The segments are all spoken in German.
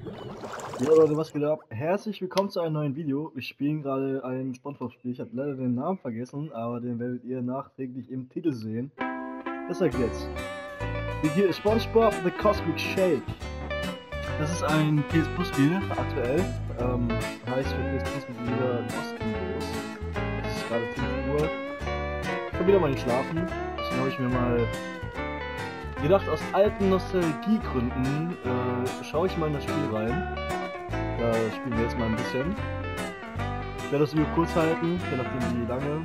Ja Leute, was geht ab? Herzlich willkommen zu einem neuen Video. Wir spielen gerade ein Spongebob-Spiel. Ich habe leider den Namen vergessen, aber den werdet ihr nachträglich im Titel sehen. Besser geht's. Hier ist SpongeBob The Cosmic Shake. Das ist ein PS Plus Spiel aktuell. Heißt für PS Plus Mitglieder kostenlos. Es ist gerade 5 Uhr. Ich kann wieder mal nicht schlafen. Deswegen habe ich mir mal gedacht, aus alten Nostalgiegründen schaue ich mal in das Spiel rein. Da spielen wir jetzt mal ein bisschen. Ich werde das Video kurz halten, je nachdem wie lange.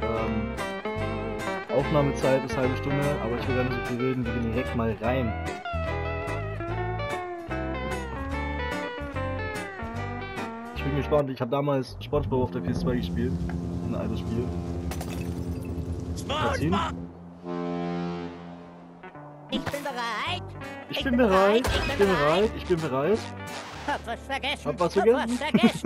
Aufnahmezeit ist halbe Stunde, aber ich will gar nicht so viel reden, wir gehen direkt mal rein. Ich bin gespannt, ich habe damals SpongeBob auf der PS2 gespielt. Ein altes Spiel. SpongeBob! Ich bin bereit! Ich bin bereit! Ich bin bereit! Ich bin bereit! Hab was vergessen! Hab was vergessen! Jetzt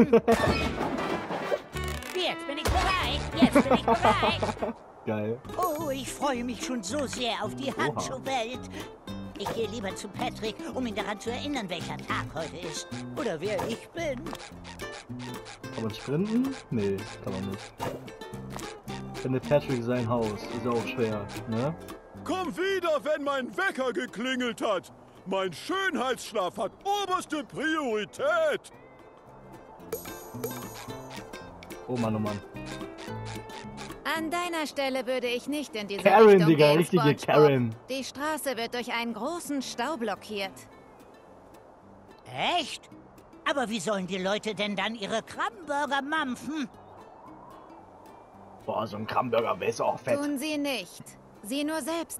bin ich bereit! Jetzt bin ich bereit! Geil. Oh, ich freue mich schon so sehr auf die Oha. Handschuhwelt. Ich gehe lieber zu Patrick, um ihn daran zu erinnern, welcher Tag heute ist. Oder wer ich bin. Kann man sprinten? Nee, kann man nicht. Finde Patrick sein Haus. Ist auch schwer, ne? Komm wieder, wenn mein Wecker geklingelt hat. Mein Schönheitsschlaf hat oberste Priorität. Oh Mann, oh Mann. An deiner Stelle würde ich nicht in diese Karen, Richtung Digga, gehen, richtige SpongeBob. Karen. Die Straße wird durch einen großen Stau blockiert. Echt? Aber wie sollen die Leute denn dann ihre Krabbenburger mampfen? Boah, so ein Krabbenburger wäre auch fett. Tun sie nicht. Sie nur selbst.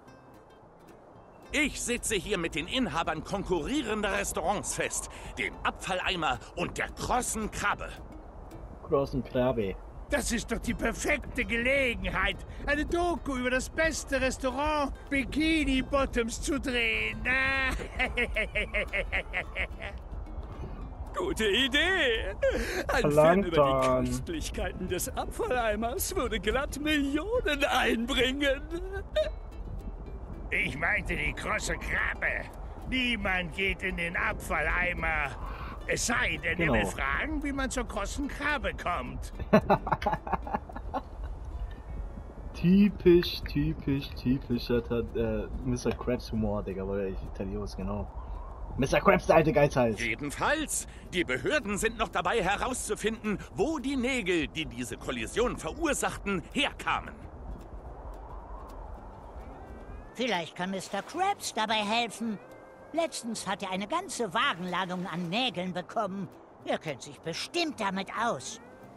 Ich sitze hier mit den Inhabern konkurrierender Restaurants fest, dem Abfalleimer und der krossen Krabbe. Großen Krabbe. Das ist doch die perfekte Gelegenheit, eine Doku über das beste Restaurant Bikini Bottoms zu drehen. Gute Idee! Ein Film über die Plankton. Köstlichkeiten des Abfalleimers würde glatt Millionen einbringen. Ich meinte die krosse Krabbe. Niemand geht in den Abfalleimer. Es sei denn, Genau. er will fragen, wie man zur krossen Krabbe kommt. Typischer Mr. Krabs Humor, Digga, weil ich Italiener genau. Mr. Krabs, der alte Geizhals. Jedenfalls, die Behörden sind noch dabei herauszufinden, wo die Nägel, die diese Kollision verursachten, herkamen. Vielleicht kann Mr. Krabs dabei helfen. Letztens hat er eine ganze Wagenladung an Nägeln bekommen. Er kennt sich bestimmt damit aus.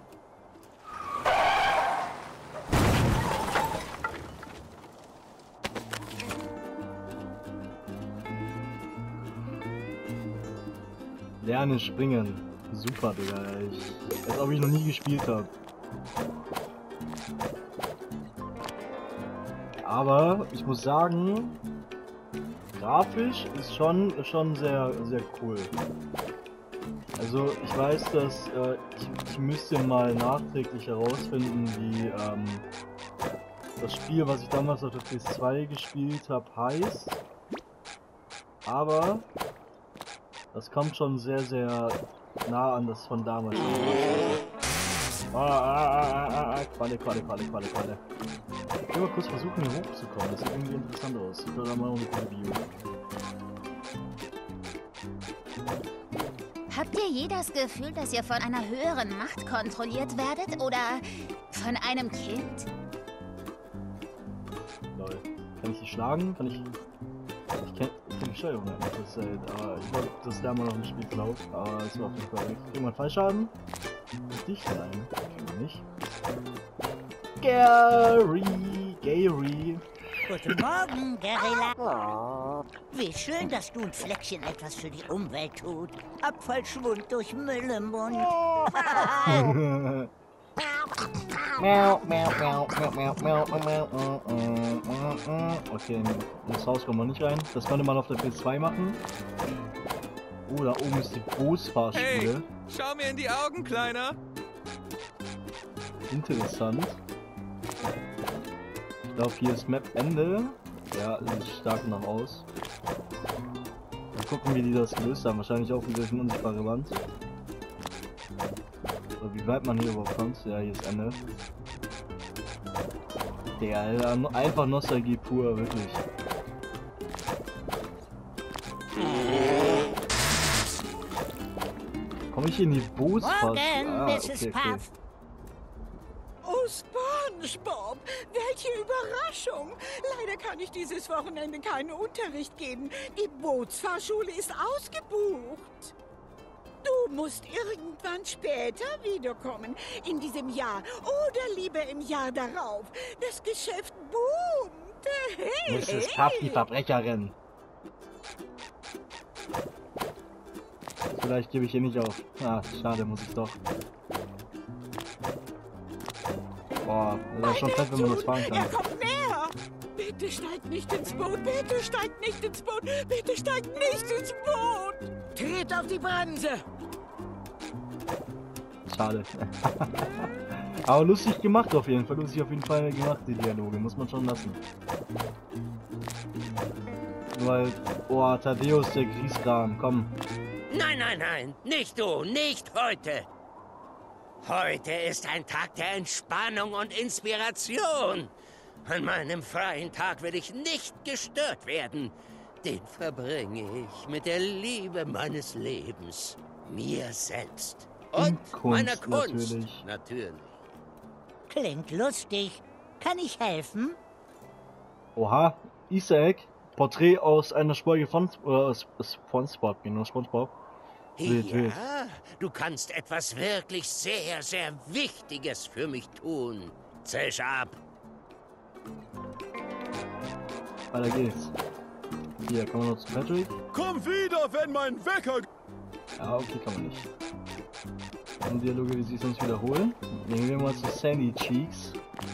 Lerne springen. Super, Digga. Als ob ich noch nie gespielt habe. Aber ich muss sagen, grafisch ist schon sehr cool. Also ich weiß, dass ich müsste mal nachträglich herausfinden, wie das Spiel, was ich damals auf der PS2 gespielt habe, heißt. Aber das kommt schon sehr nah an das von damals. Qualle. Ich will mal kurz versuchen, hier hochzukommen. Das sieht irgendwie interessant aus. Ich will da mal eine gute Video. Habt ihr je das Gefühl, dass ihr von einer höheren Macht kontrolliert werdet? Oder von einem Kind? Lol. Kann ich die schlagen? Kann ich kenn die Steuerung nicht. Das ist halt, aber ich glaube, das lernen wir noch im Spielverlauf. Aber es war auf jeden Fall weg. Irgendwann Fallschaden? Dich nein. Kann man nicht. Gary. Guten Morgen, Guerilla. Wie schön, dass du und Fleckchen etwas für die Umwelt tut. Abfallschwund durch Müll im Mund. Okay, in das Haus kommen wir nicht rein. Das konnte man auf der PS2 machen. Oh, da oben ist die Großfahrschule. Schau mir in die Augen, Kleiner! Interessant. Ich glaube, hier ist Map Ende. Ja, es stark noch aus. Mal gucken, wie die das gelöst haben. Wahrscheinlich auch wieder durch eine unsichtbare Wand. Oder wie weit man hier überhaupt kommt. Ja, hier ist Ende. Digga, Alter, einfach Nostalgie pur, wirklich. Komme ich in die Bootsfahrt? Morgen, Mrs. Puff. Oh, SpongeBob, welche Überraschung! Leider kann ich dieses Wochenende keinen Unterricht geben. Die Bootsfahrschule ist ausgebucht. Du musst irgendwann später wiederkommen. In diesem Jahr oder lieber im Jahr darauf. Das Geschäft boomt. Hey, Mrs. Puff, die Verbrecherin. Vielleicht gebe ich hier nicht auf. Ah, schade, muss ich doch. Boah, das ist schon fett, wenn man das fahren kann. Er kommt näher! Bitte steigt nicht ins Boot! Bitte steigt nicht ins Boot! Bitte steigt nicht ins Boot! Tritt auf die Bremse! Schade. Aber lustig gemacht auf jeden Fall. Lustig auf jeden Fall gemacht, die Dialoge. Muss man schon lassen. Weil, oh, Thaddeus, der Grieskram, komm. Nein, nein, nein, nicht du, nicht heute. Heute ist ein Tag der Entspannung und Inspiration. An meinem freien Tag will ich nicht gestört werden. Den verbringe ich mit der Liebe meines Lebens, mir selbst und meiner Kunst, natürlich. Klingt lustig. Kann ich helfen? Oha, Easter Egg. Porträt aus einer Folge von SpongeBob, genau, SpongeBob. Wild, Ja, wild. du kannst etwas wirklich sehr, sehr Wichtiges für mich tun. Zisch ab. Weiter geht's. Hier, kann man noch zu Patrick? Komm wieder, wenn mein Wecker... Ja, okay, kann man nicht. Und Dialoge, die sich sonst wiederholen. Nehmen wir mal zu Sandy Cheeks.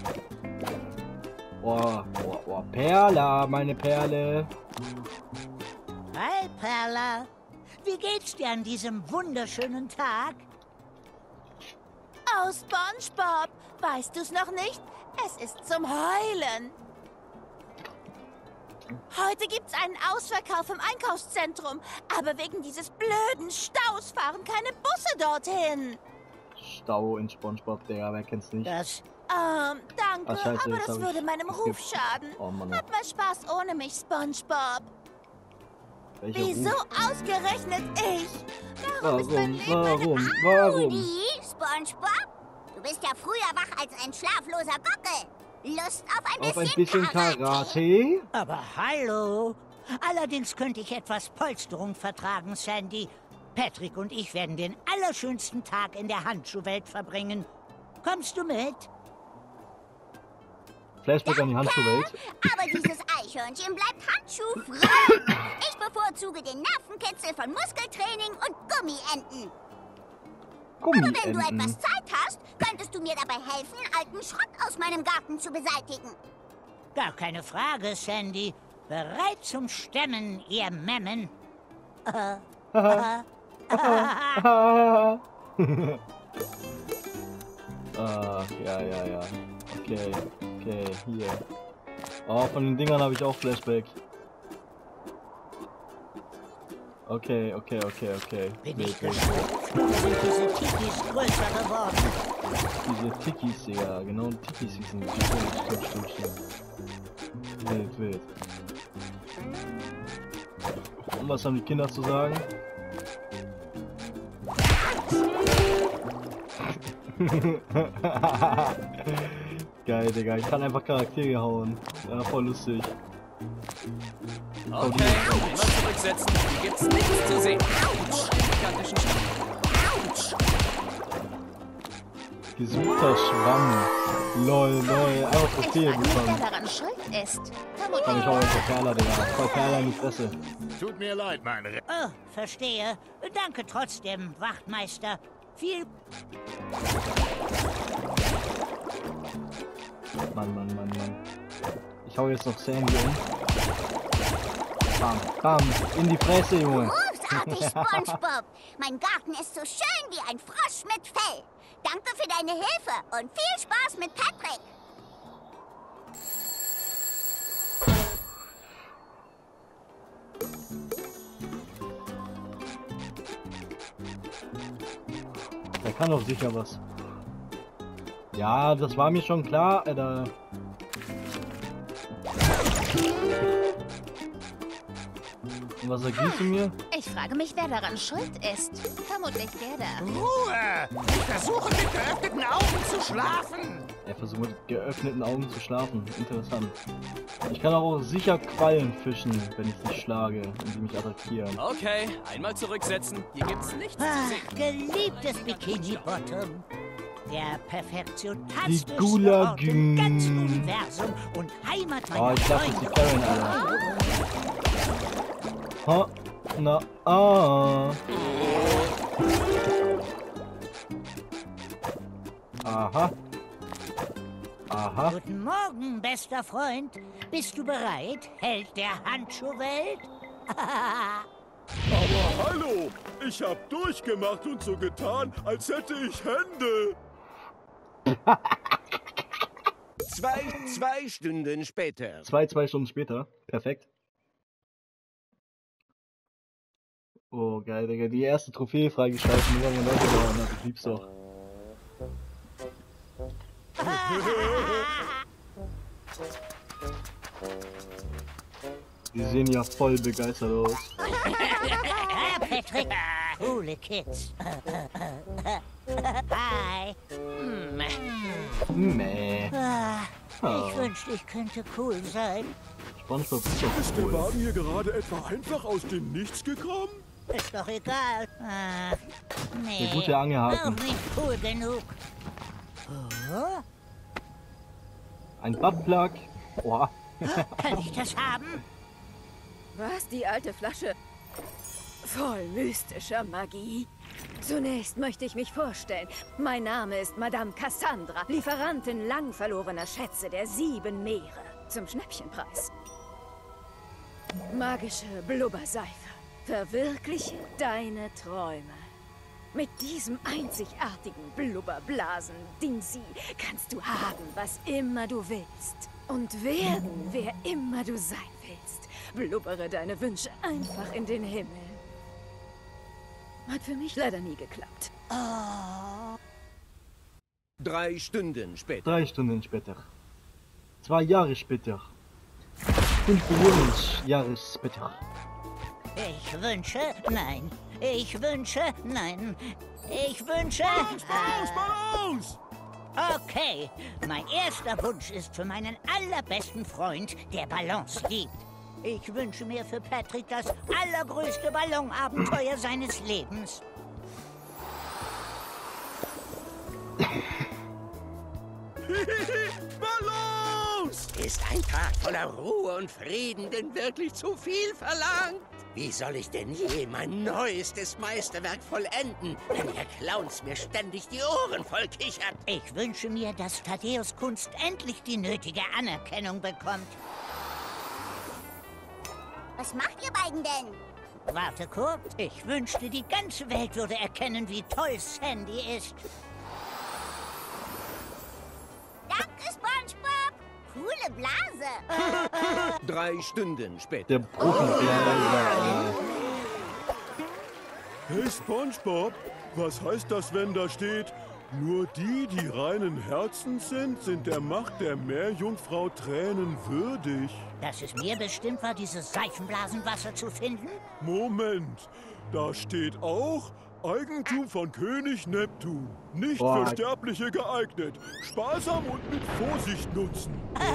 Oh, oh, oh, Perla, meine Perle. Hi, Perla. Wie geht's dir an diesem wunderschönen Tag? Oh, SpongeBob, weißt du's noch nicht? Es ist zum Heulen. Heute gibt's einen Ausverkauf im Einkaufszentrum, aber wegen dieses blöden Staus fahren keine Busse dorthin. Stau in SpongeBob, Digga, wer kennt's nicht? Das... Danke, Ah, scheiße, aber jetzt das hab ich würde meinem Ruf geskippt. schaden. Oh Mann. Hab mal Spaß ohne mich, SpongeBob. Welcher Wieso Ruf? ausgerechnet ich? Warum ist mein Warum? Leben Warum? Wie, SpongeBob? Du bist ja früher wach als ein schlafloser Gockel. Lust auf Auf ein bisschen Karate? Aber hallo. Allerdings könnte ich etwas Polsterung vertragen, Sandy. Patrick und ich werden den allerschönsten Tag in der Handschuhwelt verbringen. Kommst du mit? Flashback an die Handschuhwelt. Aber dieses Eichhörnchen bleibt handschuhfrei. Ich bevorzuge den Nervenkitzel von Muskeltraining und Gummienten. Aber wenn du etwas Gummienten. Zeit hast, könntest du mir dabei helfen, alten Schrott aus meinem Garten zu beseitigen. Gar keine Frage, Sandy. Bereit zum Stemmen, ihr Memmen. Ja. Okay, hier. Oh, von den Dingern habe ich auch Flashback. Okay. Bin Wild, ich wild. gespannt. Sind diese Tikis größer geworden? Diese Tikis, Digga, genau, Tikis hießen die. Stimmt. Wild. Und was haben die Kinder zu sagen? Geil, Digga, ich kann einfach Charaktere hauen. Ja, voll lustig. Okay, immer zurücksetzen. Hier gibt's nichts zu sehen. Nur einen gigantischen Stein. Gesuchter Schwamm. Lol, einfach Ich Trophäe frage mich, wer bekommen. daran schuld ist. Kann ich auch einfach Perla, Digga. Voll Perla in die Fresse. Tut mir leid, mein Re Oh, verstehe. Danke trotzdem, Wachtmeister. Viel... Mann. Ich hau jetzt noch Sandy um. Bam, in die Fresse, Junge. Großartig, SpongeBob. Mein Garten ist so schön wie ein Frosch mit Fell. Danke für deine Hilfe und viel Spaß mit Patrick. Der kann doch sicher was. Ja, das war mir schon klar, Alter. Und was sagst du mir? Ich frage mich, wer daran schuld ist. Vermutlich der da. Ruhe! Ich versuche mit geöffneten Augen zu schlafen. Er versucht mit geöffneten Augen zu schlafen. Interessant. Ich kann auch sicher Quallen fischen, wenn ich sie schlage und sie mich attackieren. Okay, einmal zurücksetzen. Hier gibt's nichts zu sehen. Geliebtes Bikini Bottom. Der perfektionisteste Die Ort Gulagen. im ganzen Universum und Heimat meiner Oh, ich lasse jetzt die Karen, Alter. Ha, na, Aha. Aha. Guten Morgen, bester Freund. Bist du bereit, Held der Handschuhwelt? Aber hallo, ich hab durchgemacht und so getan, als hätte ich Hände. Zwei Stunden später. Zwei Stunden später. Perfekt. Oh, geil, Digga. Die erste Trophäe freigeschalten. Junge Leute, ich lieb's doch. Die sehen ja voll begeistert aus. Patrick, coole Kids. Hi. Meh. Ich wünschte, ich könnte cool sein. SpongeBob ist doch Ist der cool. Wagen hier gerade etwa einfach aus dem Nichts gekommen? Ist doch egal. Nee, Der gute Angelhaken. auch nicht cool genug. Oh, Ein Buttplug. Boah. kann ich das haben? Was? Die alte Flasche? Voll mystischer Magie. Zunächst möchte ich mich vorstellen. Mein Name ist Madame Cassandra, Lieferantin lang verlorener Schätze der 7 Meere. Zum Schnäppchenpreis. Magische Blubberseife. Verwirkliche deine Träume. Mit diesem einzigartigen Blubberblasen-Dingsy kannst du haben, was immer du willst. Und werden, wer immer du sein willst. Blubbere deine Wünsche einfach in den Himmel. Hat für mich leider nie geklappt. 3 Stunden später. 3 Stunden später. 2 Jahre später. 5 Millionen Jahre später. Ich wünsche, nein. Ich wünsche, nein. Ich wünsche... Balance! Okay, mein erster Wunsch ist für meinen allerbesten Freund, der Balance liebt. Ich wünsche mir für Patrick das allergrößte Ballonabenteuer seines Lebens. Balance! Ist ein Tag voller Ruhe und Frieden denn wirklich zu viel verlangt? Wie soll ich denn je mein neuestes Meisterwerk vollenden, wenn ihr Clowns mir ständig die Ohren voll kichert? Ich wünsche mir, dass Thaddeus Kunst endlich die nötige Anerkennung bekommt. Was macht ihr beiden denn? Warte kurz. Ich wünschte, die ganze Welt würde erkennen, wie toll Sandy ist. Danke, SpongeBob. Coole Blase. 3 Stunden später. Der Profi-Blaser. Hey SpongeBob, was heißt das, wenn da steht, nur die, die reinen Herzens sind der Macht der Meerjungfrau Tränen würdig? Dass es mir bestimmt war, dieses Seifenblasenwasser zu finden? Moment, da steht auch Eigentum von König Neptun. Nicht Boah. für Sterbliche geeignet. Sparsam und mit Vorsicht nutzen.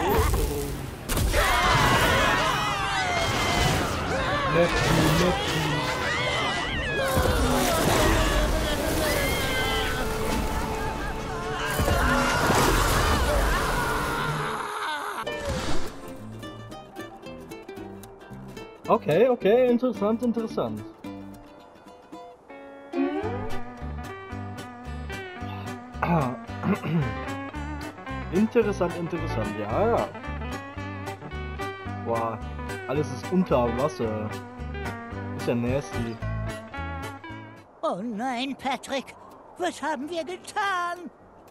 Neptun. Okay, interessant. Interessant, ja. Boah, alles ist unter Wasser. Ist ja nasty. Oh nein, Patrick. Was haben wir getan?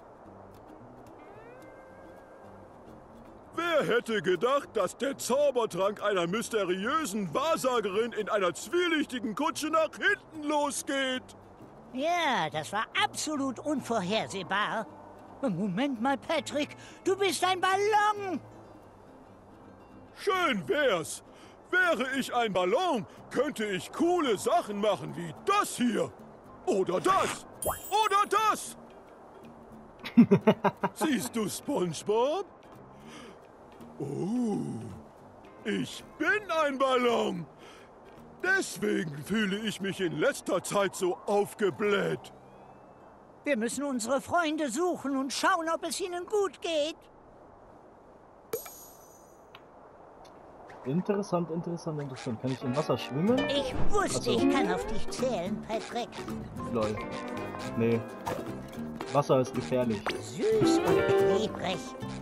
Wer hätte gedacht, dass der Zaubertrank einer mysteriösen Wahrsagerin in einer zwielichtigen Kutsche nach hinten losgeht? Ja, das war absolut unvorhersehbar. Moment mal, Patrick, du bist ein Ballon. Schön wär's. Wäre ich ein Ballon, könnte ich coole Sachen machen wie das hier. Oder das. Oder das. Siehst du, SpongeBob? Oh, ich bin ein Ballon. Deswegen fühle ich mich in letzter Zeit so aufgebläht. Wir müssen unsere Freunde suchen und schauen, ob es ihnen gut geht. Interessant, interessant, interessant. Kann ich im Wasser schwimmen? Ich wusste, ich kann auf dich zählen, Patrick. Lol. Nee. Wasser ist gefährlich. Süß und klebrig.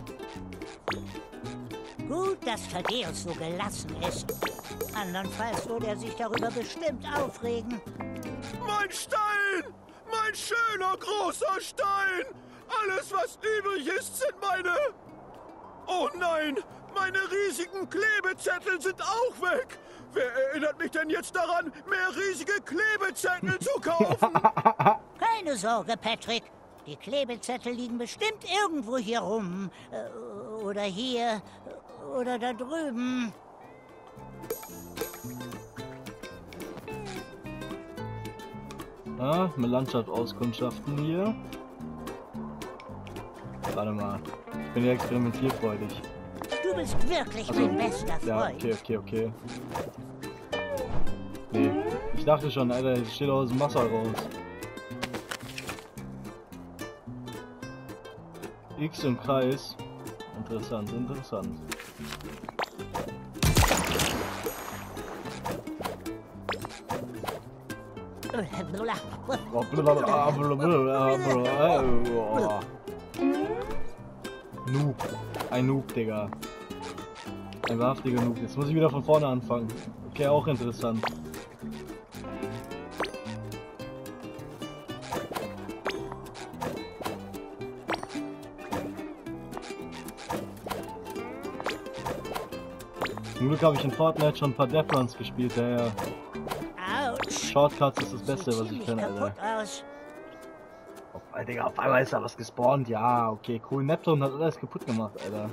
Gut, dass Thaddeus so gelassen ist. Andernfalls würde er sich darüber bestimmt aufregen. Mein Stein! Mein schöner, großer Stein! Alles, was übrig ist, sind meine... Oh nein! Meine riesigen Klebezettel sind auch weg! Wer erinnert mich denn jetzt daran, mehr riesige Klebezettel zu kaufen? Keine Sorge, Patrick. Die Klebezettel liegen bestimmt irgendwo hier rum. Oder hier. Oder da drüben. Ah, mit Landschaft auskundschaften hier. Warte mal. Ich bin ja experimentierfreudig. Du bist wirklich mein bester Freund. Ja, okay. Nee, ich dachte schon, Alter, ich stehe aus dem Wasser raus. X im Kreis. Interessant. Noob. Ein Noob, Digga. Ein wahrhaftiger Noob. Jetzt muss ich wieder von vorne anfangen. Okay, auch interessant. Zum Glück habe ich in Fortnite schon ein paar Death Runs gespielt, daher... Shortcuts ist das Beste, was ich kenne, Alter. Oh, Digga, auf einmal ist da was gespawnt. Ja, okay, cool. Neptun hat alles kaputt gemacht, Alter.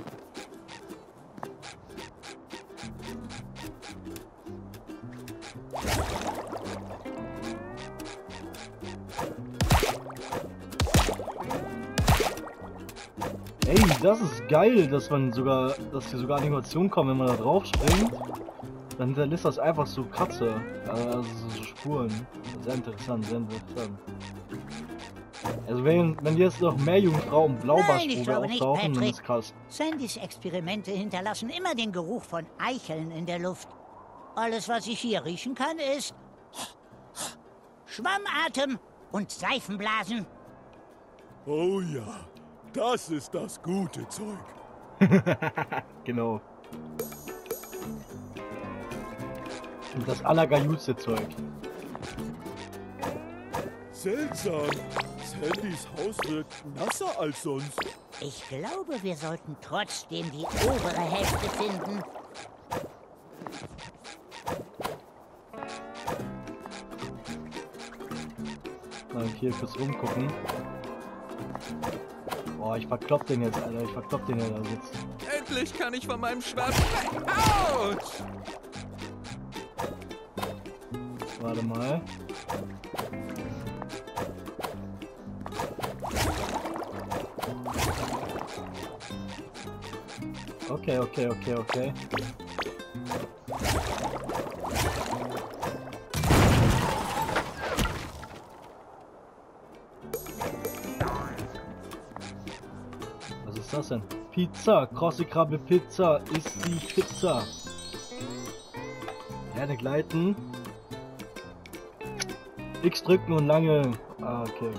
Ey, das ist geil, dass hier sogar Animationen kommen, wenn man da drauf springt. Dann hinterlässt das einfach so Kratzer, also so Spuren. Sehr interessant, Also wenn jetzt noch mehr Jungfrau und Blaubarschvogel auftauchen, dann ist krass. Sandys Experimente hinterlassen immer den Geruch von Eicheln in der Luft. Alles, was ich hier riechen kann, ist Schwammatem und Seifenblasen. Oh ja, das ist das gute Zeug. Genau. Und das allergeilste Zeug. Seltsam. Sandys Haus wirkt nasser als sonst. Ich glaube, wir sollten trotzdem die obere Hälfte finden. Mal hier kurz rumgucken. Boah, ich verklopp den jetzt, Alter. Ich verklopp den, der da sitzt. Endlich kann ich von meinem Schwert weg. Autsch! Warte mal. Okay. Was ist das denn? Pizza, krosse Krabbe Pizza ist die Pizza. Erde gleiten. X drücken und lange. Ah, okay.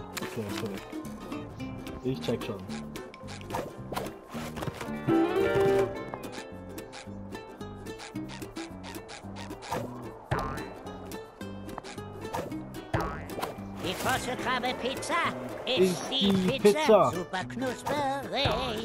Ich check schon. Die krosse Krabbe Pizza ist die Pizza. Super knusperig.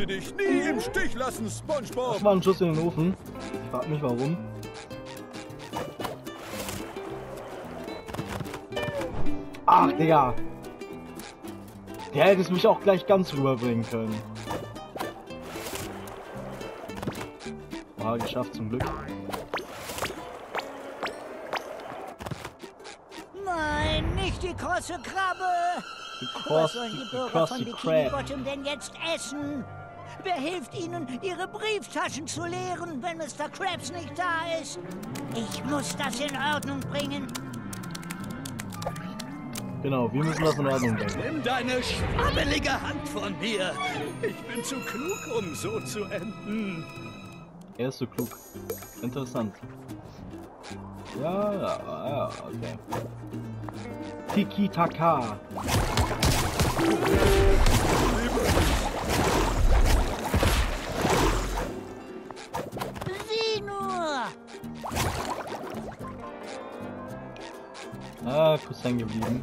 dich nie im Stich lassen, SpongeBob. Das war ein Schuss in den Ofen. Ich frag mich warum. Ach, Digga. Der hätte es mich auch gleich ganz rüberbringen können. Geschafft zum Glück. Nein, nicht die krosse Krabbe! Was sollen die Bürger von Bikini Bottom denn jetzt essen? Wer hilft ihnen, ihre Brieftaschen zu leeren, wenn Mr. Krabs nicht da ist? Ich muss das in Ordnung bringen. Genau, wir müssen das in Ordnung bringen. Nimm deine schwabbelige Hand von mir. Ich bin zu klug, um so zu enden. Er ist so klug. Interessant. Ja, okay. Tiki-Taka. Sieh nur! Kurz hängen geblieben.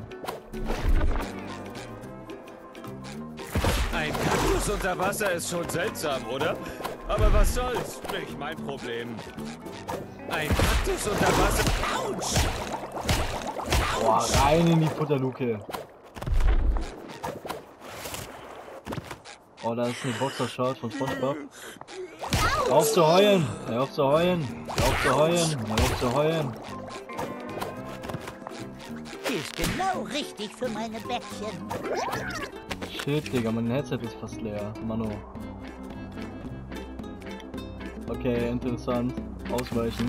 Ein Kaktus unter Wasser ist schon seltsam, oder? Aber was soll's? Nicht mein Problem. Ein Kaktus unter Wasser. Autsch! Boah, rein in die Futterluke. Oh, da ist eine Boxershot von SpongeBob. Hör auf zu heulen! Hör auf zu heulen! Hör auf zu heulen! Hör auf zu heulen! Die ist genau richtig für meine Bettchen. Shit, Digga, mein Headset ist fast leer. Mano. Okay, interessant. Ausweichen.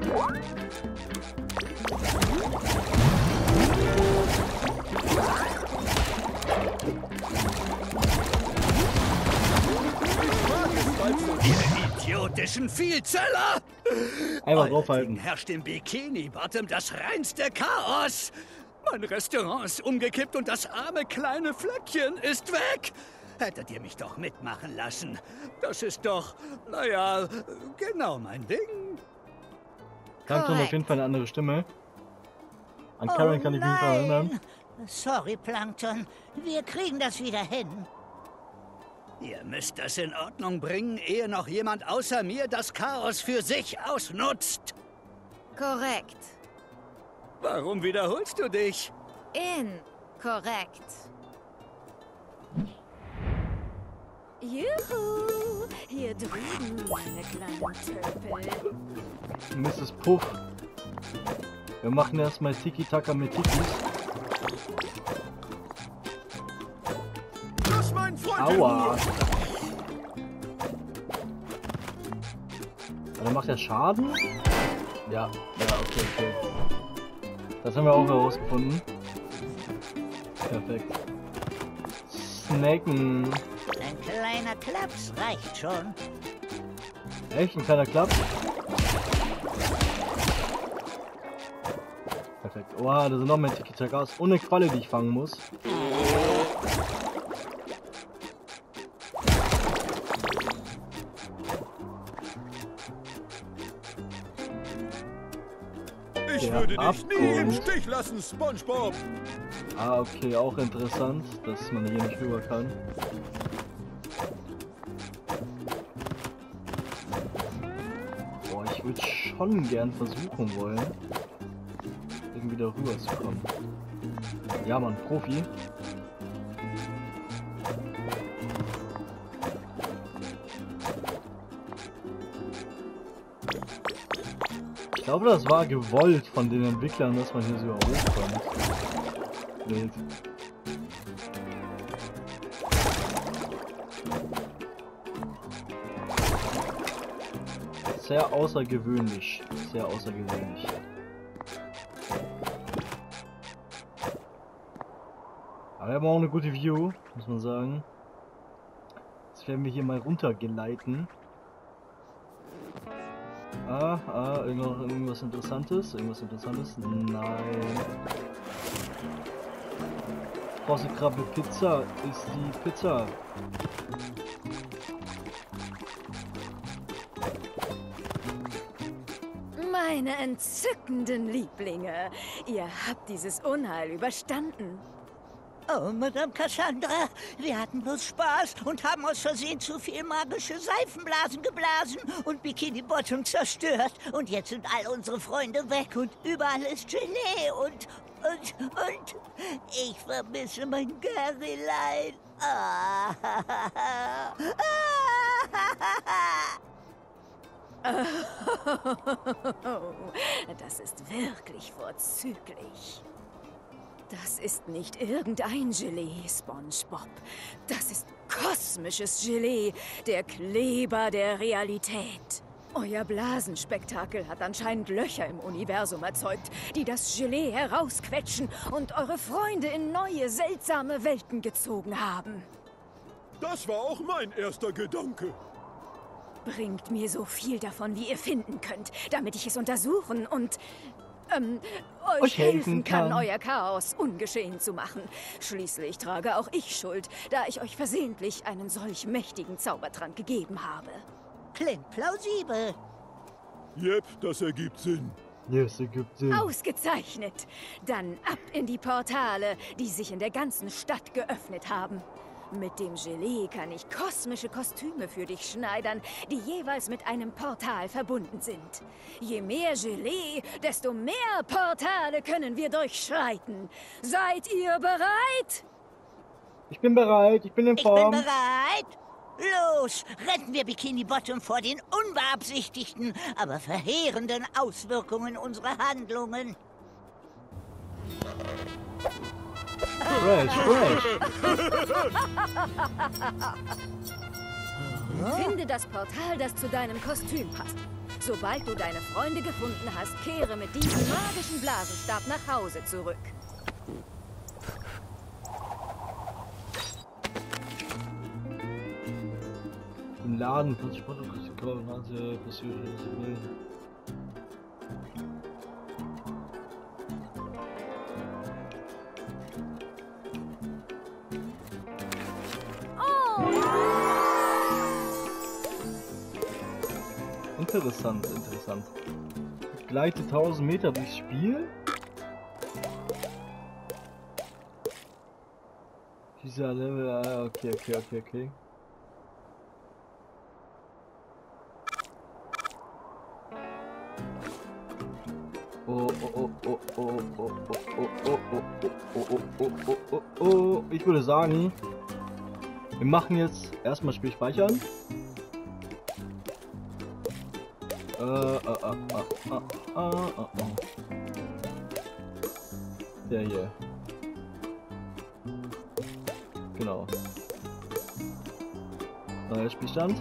Ihr idiotischen Vielzeller! Einfach draufhalten. Herrscht im Bikini Bottom das reinste Chaos! Mein Restaurant ist umgekippt und das arme kleine Flöckchen ist weg! Hättet ihr mich doch mitmachen lassen. Das ist doch, naja, genau mein Ding. Plankton auf jeden Fall eine andere Stimme. An Karen kann ich mich nicht erinnern. Sorry, Plankton. Wir kriegen das wieder hin. Ihr müsst das in Ordnung bringen, ehe noch jemand außer mir das Chaos für sich ausnutzt. Korrekt. Warum wiederholst du dich? Inkorrekt. Juhu! Hier drüben, meine kleinen Tölpel. Mrs. Puff. Wir machen erstmal Tiki-Taka mit Tikis. Das ist mein Freund. Aua! Aber macht er Schaden? Ja, okay. Das haben wir auch herausgefunden. Perfekt. Snacken. Ein kleiner Klaps reicht schon. Echt? Ein kleiner Klaps? Perfekt. Oha, da sind noch mehr Tiki-Takas. Ohne Qualle, die ich fangen muss. Ich würde dich nie im Stich lassen, SpongeBob. Ah, okay, auch interessant, dass man hier nicht rüber kann. Boah, ich würde schon gern versuchen wollen, irgendwie da rüber zu kommen. Ja, Mann, Profi. Ich glaube, das war gewollt von den Entwicklern, dass man hier so hochkommt. Wild. Sehr außergewöhnlich. Sehr außergewöhnlich. Aber wir haben auch eine gute View, muss man sagen. Jetzt werden wir hier mal runtergeleiten. Irgendwas Interessantes? Nein. Große Krabbe Pizza ist die Pizza. Meine entzückenden Lieblinge, ihr habt dieses Unheil überstanden. Oh, Madame Cassandra, wir hatten bloß Spaß und haben aus Versehen zu viel magische Seifenblasen geblasen und Bikini Bottom zerstört. Und jetzt sind all unsere Freunde weg und überall ist Gelee und ich vermisse mein Garylein. Das ist wirklich vorzüglich. Das ist nicht irgendein Gelee, SpongeBob. Das ist kosmisches Gelee, der Kleber der Realität. Euer Blasenspektakel hat anscheinend Löcher im Universum erzeugt, die das Gelee herausquetschen und eure Freunde in neue, seltsame Welten gezogen haben. Das war auch mein erster Gedanke. Bringt mir so viel davon, wie ihr finden könnt, damit ich es untersuchen und euch helfen kann, euer Chaos ungeschehen zu machen. Schließlich trage auch ich Schuld, da ich euch versehentlich einen solch mächtigen Zaubertrank gegeben habe. Klingt plausibel. Jep, das ergibt Sinn. Yes, ergibt Sinn. Ausgezeichnet. Dann ab in die Portale, die sich in der ganzen Stadt geöffnet haben. Mit dem Gelee kann ich kosmische Kostüme für dich schneidern, die jeweils mit einem Portal verbunden sind. Je mehr Gelee, desto mehr Portale können wir durchschreiten. Seid ihr bereit? Ich bin bereit, ich bin in Form. Ich bin bereit. Los, retten wir Bikini Bottom vor den unbeabsichtigten, aber verheerenden Auswirkungen unserer Handlungen. Fresh. Finde das Portal, das zu deinem Kostüm passt. Sobald du deine Freunde gefunden hast, kehre mit diesem magischen Blasenstab nach Hause zurück. Im Laden von Spotto-Kostüm passiert. Interessant. Gleite 1000 Meter durchs Spiel. Dieser Level, okay. Oh. Ich würde sagen, wir machen jetzt erstmal Spiel speichern. Der hier. Genau. Neuer Spielstand.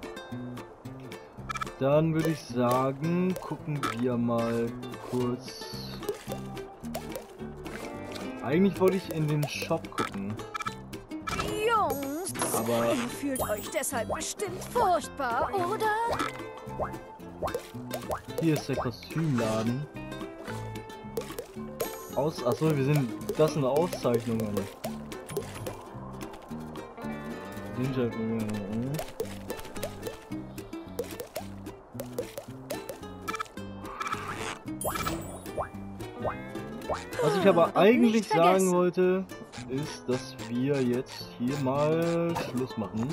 Dann würde ich sagen, gucken wir mal kurz. Eigentlich wollte ich in den Shop gucken. Jungs, aber ihr fühlt euch deshalb bestimmt furchtbar, oder? Hier ist der Kostümladen. Achso, das sind Auszeichnungen. Was ich aber eigentlich sagen wollte, ist, dass wir jetzt hier mal Schluss machen.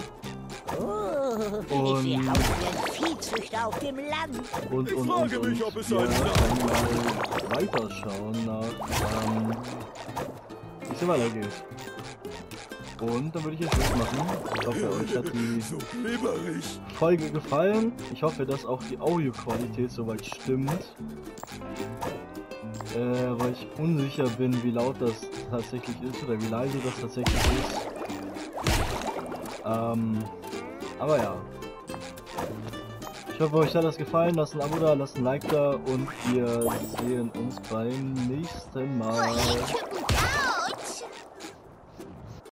Und ich Viehzüchter auf dem Land. Ich frage mich, ob es mal weiterschauen nach wie es weitergeht. Und dann würde ich jetzt Schluss machen. Ich hoffe, euch hat die Folge gefallen. Ich hoffe, dass auch die Audioqualität soweit stimmt. Weil ich unsicher bin, wie laut das tatsächlich ist oder wie leise das tatsächlich ist. Aber ja. Ich hoffe, euch hat das gefallen. Lasst ein Abo da, lasst ein Like da und wir sehen uns beim nächsten Mal.